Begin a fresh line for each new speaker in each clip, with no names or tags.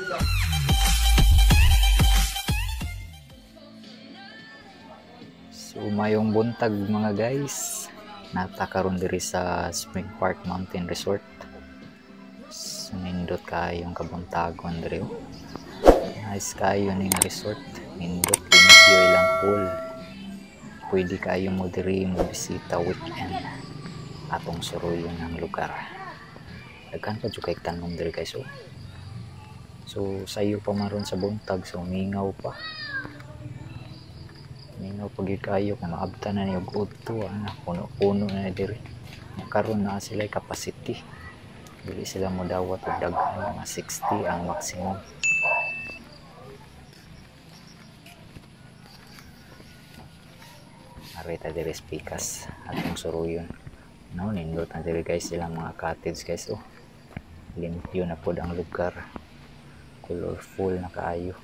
So mayong buntag mga guys, nata karon diri sa Spring Park Mountain Resort. Nindot kayong kabuntagon diri. Nice kayo ning resort, nindot limpyo ilang pool. Pwede kayo mo diri mo bisita weekend atong suruyon ang lugar. Daghan pa jud kay tanom diri guys. So sayo pa maron sa buntag, so mingaw pa. Mingaw pagi kayo kung maabtan na niyo udto, puno-puno na diri. Karon na sila capacity. Dili sila mo dawat og daghan, mga 60 ang maximum. Arita diri pikas atong suruyon. Nindot na diri guys silang mga cottage guys. Limpyo na pod ang lugar. Colorful na kaayo.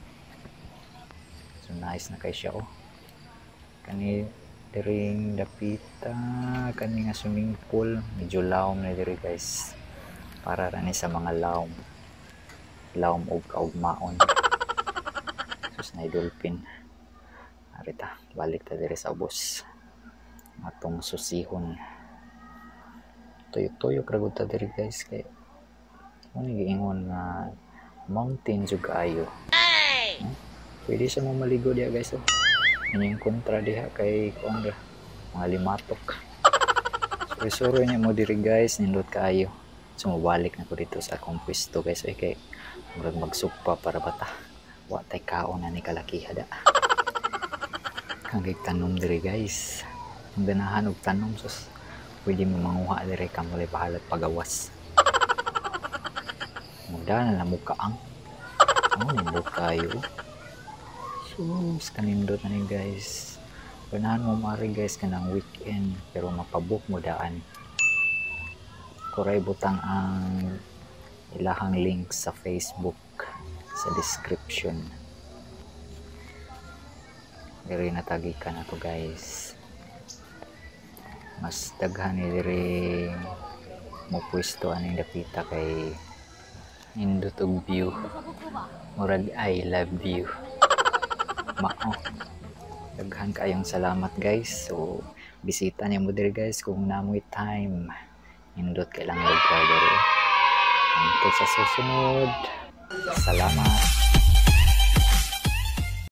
So nice na kay siya Kani diring dapita, kani nga swimming pool, medyo lawom na diri guys. Para rani sa mga lawom og kaugmaon. Sus na dolphin. Arita, balik ta diri sa ubos. Atong susihon. Tuyo-tuyo kragod ta diri guys kay ano giingon nga mountain jud kaayo. Pwede sa mga maligo diya guys. Yung kontra diha kay kuan ra mga limatok. Suro niya mo diri guys, nindot kaayo. So mabalik na ko dito sa akong pwesto guys kay murag magsugpa para bata. Wa tay kaon na ni kalakiha da. Kangig tanom diri guys. Ang ganahan og tanom sus. Pwede mo manguha diri ka mo bahalat pagawas. Muda na namukaang. Nindot kayo. Sus, kanindot na ni guys. Ganahan mo mari guys kanang weekend pero mapabook mo daan. Kuray butang ang ilahang link sa Facebook sa description. Diri natagikan ako guys. Mas daghan ni diri mo pwesto aning dapita kay nindot og view. Murag I love you. Daghan kayong salamat guys. So bisita niyo mo diri guys kung namoy time. Nindot kailang lugar diri. Hangtod sa susunod. Salamat.